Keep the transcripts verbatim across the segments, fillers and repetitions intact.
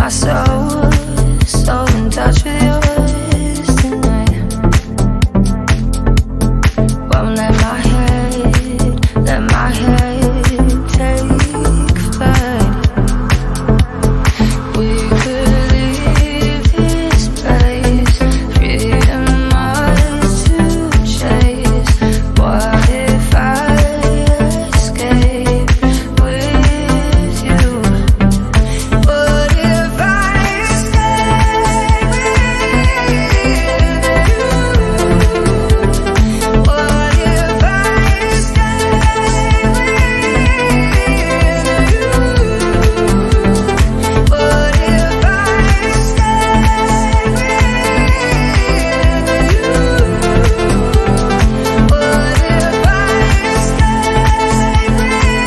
my soul, so in touch with yours tonight. Won't let my head, let my head take flight. We could leave this place, freedom ours to chase. What if I escape with you? What if I stay with you? What if I stay with you? What if I stay with you? What if I stay with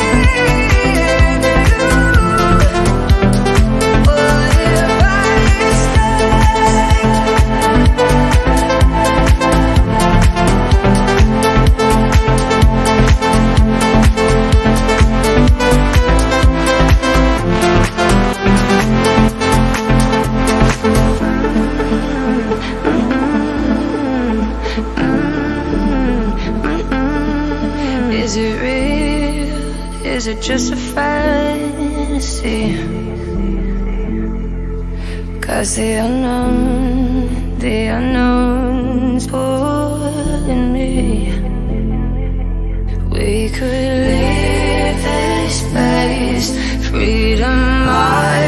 Is it real? Is it just a fantasy? 'Cause the unknown, the unknown's pulling me. We could leave this place, freedom.